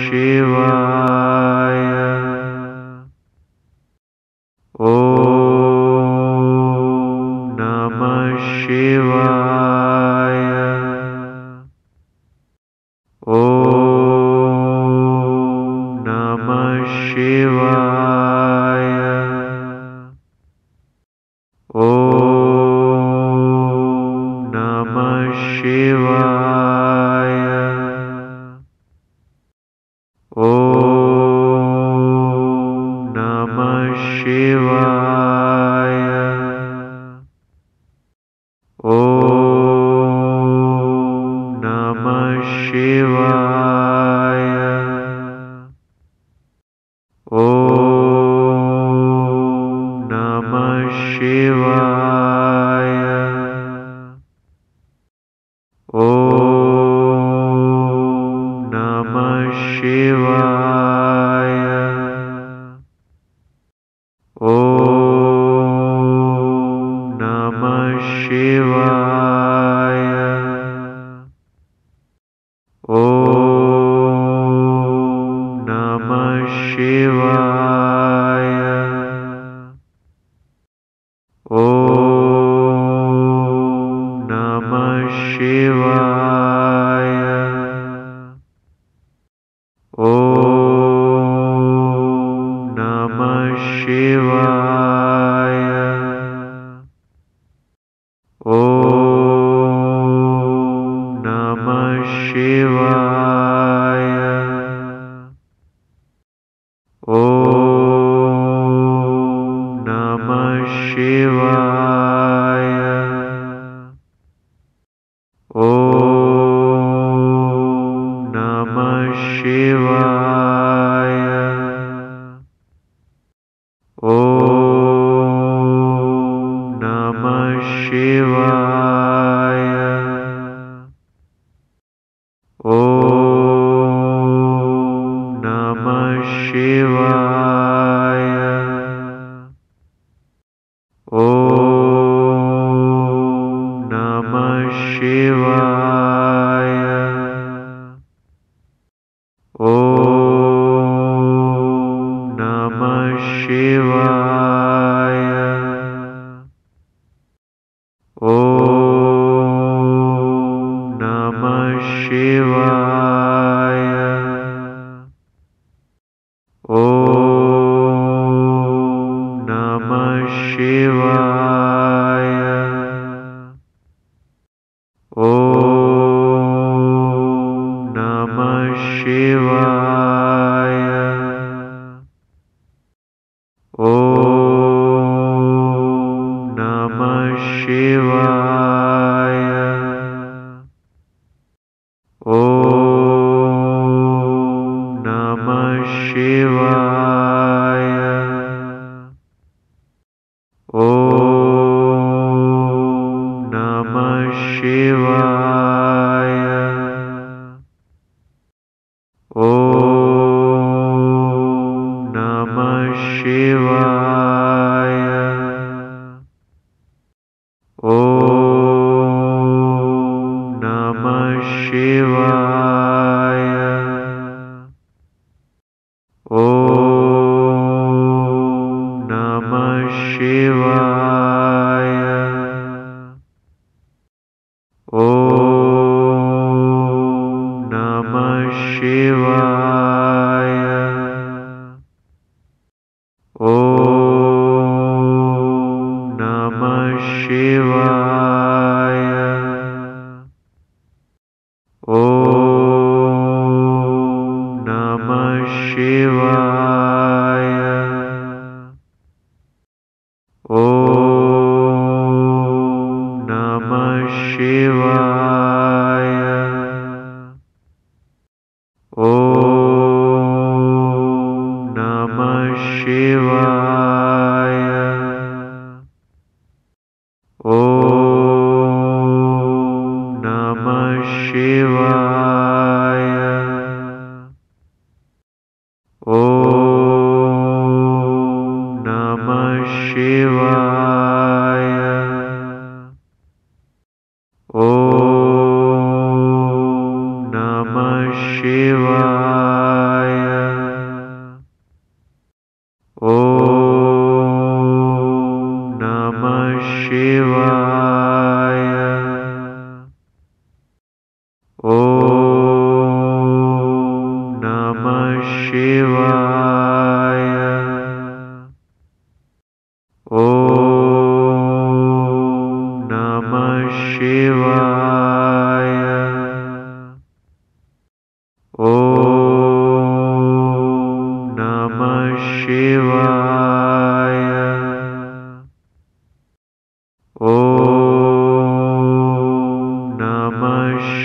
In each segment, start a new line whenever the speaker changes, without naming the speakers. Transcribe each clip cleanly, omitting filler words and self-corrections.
Namah Shivaya.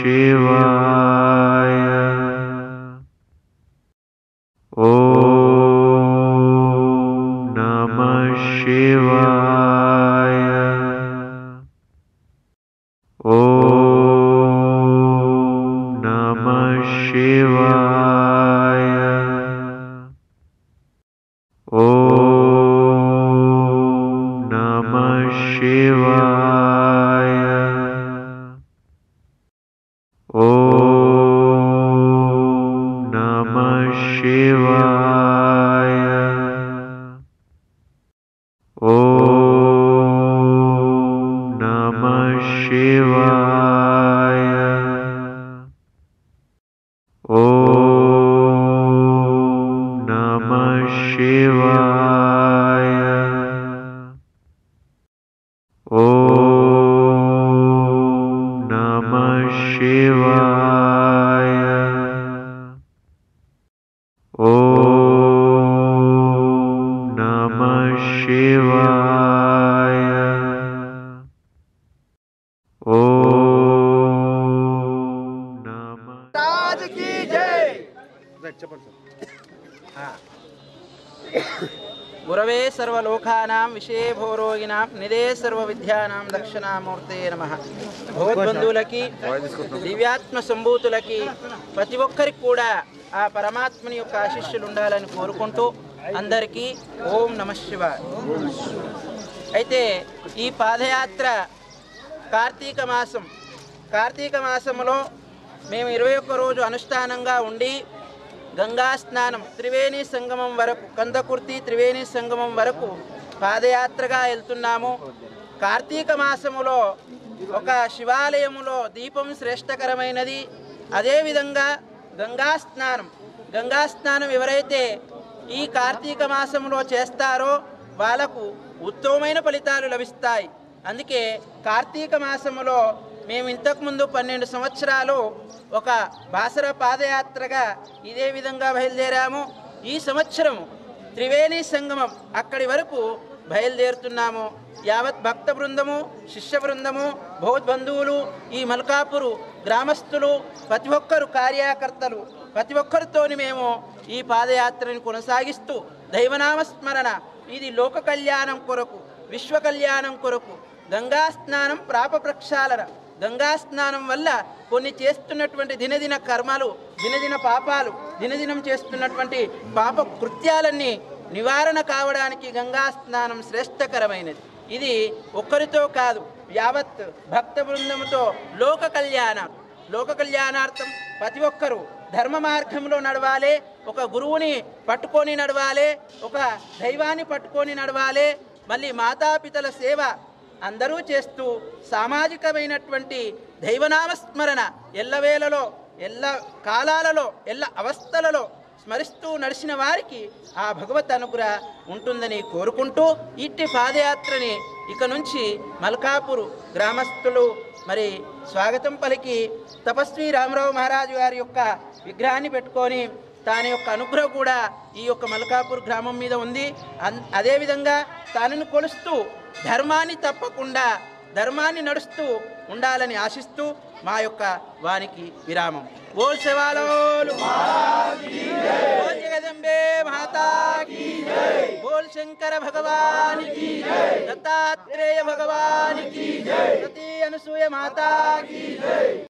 शिवाय। ॐ नमः शिवाय। ॐ नमः शिवाय। ॐ नमः शिवाय। ॐ नमः शिवाय। ॐ नमः शिवाय। ॐ नमः शिवाय। ॐ नमः शिवाय। ॐ नमः शिवाय। ॐ नमः
राज की जय। गुरवे सर्वलोकानां विषये भोरोगिनां निधे सर्वविद्यानां दक्षिणामूर्ते नमः। భగవద్బంధువులకి దివ్యాత్మ సంభూతులకి ప్రతి ఒక్కరికి కూడా ఆ పరమాత్మని యొక్క ఆశీస్సులు ఉండాలని కోరుకుంటూ అందరికీ ఓం నమః శివాయ. అయితే ఈ పాదయాత్ర కార్తీక మాసంలో మేము 21 రోజు అనుష్ఠానంగా ఉండి గంగా స్నానం త్రివేణి సంగమం వరకు కందకుర్తి త్రివేణి సంగమం వరకు పాదయాత్రగా వెళ్తున్నాము. కార్తీక మాసములో ఒక శివాలయములో దీపం శ్రేష్టకరమైనది. అదేవిధంగా గంగా స్నానం ఎవరైతే ఈ కార్తీక మాసంలో చేస్తారో వాళ్ళకు ఉత్తమమైన ఫలితాలు లభిస్తాయి. అందుకే కార్తీక మాసములో మేము ఇంతకుముందు 12 సంవత్సరాలు ఒక బాసర పాదయాత్రగా ఇదే విధంగా బయలుదేరాము. ఈ సంవత్సరము త్రివేణి సంగమం అక్కడి వరకు బయలుదేరుతున్నాము. యావత్ భక్త బృందము, శిష్య బృందము, భగవద్బంధువులు, ఈ మల్కాపురు గ్రామస్తులు, ప్రతి ఒక్కరు కార్యకర్తలు, ప్రతి ఒక్కరితోని మేము ఈ పాదయాత్రను కొనసాగిస్తూ దైవనామస్మరణ, ఇది లోక కళ్యాణం కొరకు, విశ్వ కళ్యాణం కొరకు. గంగా స్నానం పాప ప్రక్షాళన. గంగా స్నానం వల్ల కొన్ని చేస్తున్నటువంటి దినదిన కర్మలు, దినదిన పాపాలు, దినదినం చేస్తున్నటువంటి పాప కృత్యాలన్నీ నివారణ కావడానికి గంగా స్నానం శ్రేష్టకరమైనది. ఇది ఒక్కరితో కాదు, యావత్ భక్త బృందముతో లోక కళ్యాణార్థం ప్రతి ఒక్కరూ ధర్మ మార్గంలో నడవాలి. ఒక గురువుని పట్టుకొని నడవాలి, ఒక దైవాన్ని పట్టుకొని నడవాలి. మళ్ళీ మాతాపితల సేవ అందరూ చేస్తూ సామాజికమైనటువంటి దైవనామస్మరణ ఎల్లవేళలో, ఎల్ల కాలాలలో, ఎల్ల అవస్థలలో స్మరిస్తూ నడిచిన వారికి ఆ భగవత్ అనుగ్రహ ఉంటుందని కోరుకుంటూ ఇట్టి పాదయాత్రని ఇక నుంచి మల్కాపూర్ గ్రామస్తులు మరి స్వాగతం పలికి తపస్వి రామరావు మహారాజు గారి యొక్క విగ్రహాన్ని పెట్టుకొని తాని యొక్క అనుగ్రహం కూడా ఈ యొక్క మల్కాపూర్ గ్రామం మీద ఉంది. అదేవిధంగా తాను కొలుస్తూ ధర్మాన్ని తప్పకుండా ధర్మాన్ని నడుస్తూ ఉండాలని ఆశిస్తూ మా యొక్క వానికి విరామం. బోల్ శివాలోలు, బోల్ జగదంబే మాతా కీ జై, బోల్ శంకర భగవాన్ కీ జై, దత్తాత్రేయ భగవాన్ కీ జై, సతీ అనసూయ మాతా కీ జై.